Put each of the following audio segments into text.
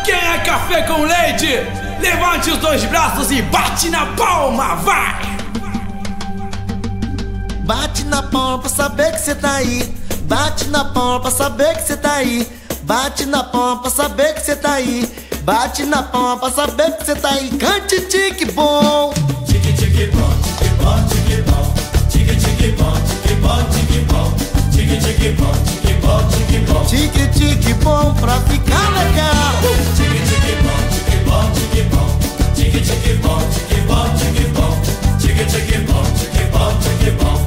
Quem é café com leite? Levante os dois braços e bate na palma, vai! Bate na palma pra saber que cê tá aí. Bate na palma pra saber que cê tá aí. Bate na palma pra saber que cê tá aí. Bate na palma pra saber que cê tá aí. Cante tique bom. Tique tique bom, tique bom, tique bom. Tique tique bom, tique bom, tique bom. Tique tique bom, tique bom, tique bom. Tique tique bom pra ficar legal. Tique tique bom, tique bom, tique bom. Tique tique bom, tique bom, tique bom. Tique tique bom, tique bom, tique bom.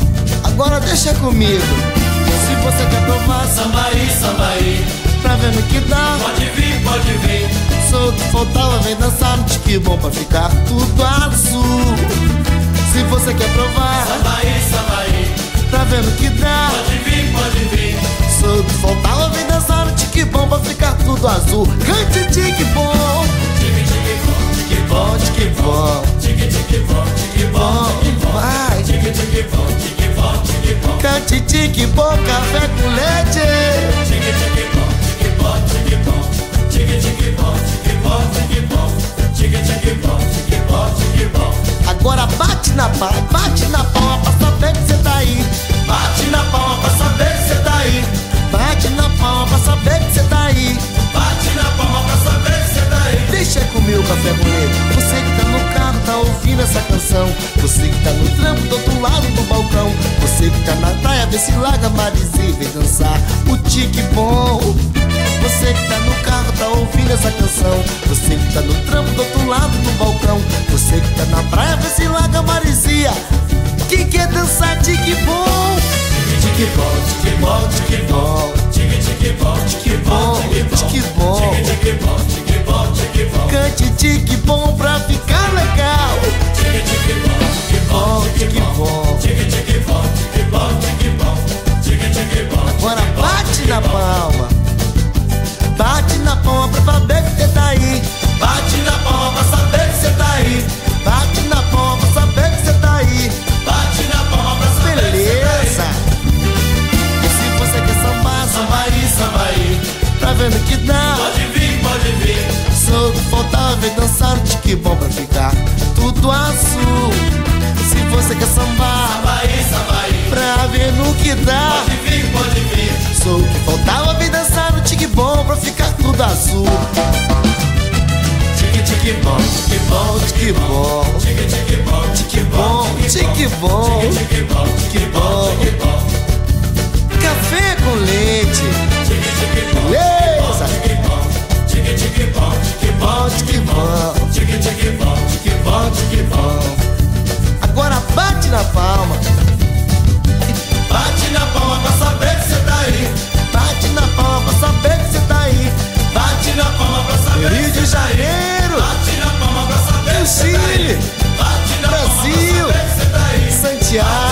Agora deixa comigo. Se você quer provar Sambaí, sambaí, pra ver no que dá, pode vir, pode vir. solto, faltava, vem dançar no tique bom pra ficar tudo azul. Se você quer provar Sambaí, sambaí, pra ver no que dá, pode vir, pode vir. solto, faltava, vem dançar no tique bom pra ficar tudo azul. Cante tique bom. Tique tique bom, tique bom, tique bom. Tique tique bom, tique bom, tique bom. Vai. Tique tique bom, tique bom, tique bom. Cante tique bom, café com leite. Tique tique bom, tique bom, tique bom. Tique tique bom, tique bom, tique bom. Tique tique bom, tique bom, tique bom. Agora bate na palma pra saber que cê tá aí. Bate na palma pra saber que cê tá aí. Bate na palma pra saber que cê tá aí. Bate na palma pra saber que cê tá aí. Deixa comigo, café com leite. Você que tá no carro, tá ouvindo essa canção. Você que tá no trampo, do outro lado do balcão. Você que tá na praia, vê se larga Marizinha, vem dançar o tique bom. Você que tá no carro, tá ouvindo essa canção. Você que tá no trampo, do outro lado do balcão. Você que tá na praia, vê se larga Marizinha. Quem quer dançar tique bom? Tique bom, tique bom, tique bom. Tique tique bom, tique bom, tique bom. Tique bom. Tique tique bom, tique bom. Cante tique bom pra ficar legal. Tique tique bom, tique bom, tique bom. Tique tique bom, tique bom, tique bom. Tique tique bom. Agora bate na palma. Bate na palma pra saber que cê tá aí. Bate na palma pra saber que cê tá aí. Bate na palma pra saber que cê tá aí. Bate na palma pra saber que cê tá aí. Beleza. E se você quer sambar, Sambaí, sambaí, tá vendo que dá? pode vir, pode vir. Solto, faltava, vem dançar no tique bom pra ficar tudo azul. Se você quer sambar, Sambaí, sambaí, pra ver no que dá. pode vir, pode vir. Solto, faltava, vem dançar no tique bom pra ficar tudo azul. Tique tique bom, tique bom, Tique bom, tique tique bom, tique bom, tique bom, tique bom, tique bom, tique bom. café com leite. Tique tique bom, Beleza. tique bom, tique tique bom, tique bom, Tique bom, tique tique bom, tique bom, tique bom. agora bate na palma. Bate na palma pra saber que cê tá aí. Bate na palma pra saber que cê tá aí. Bate na palma pra saber Rio que de cê tá aí. Janeiro, Bate na palma pra saber que cê tá aí. Chile, Bate na palma pra Brasil, saber que cê tá aí. Santiago.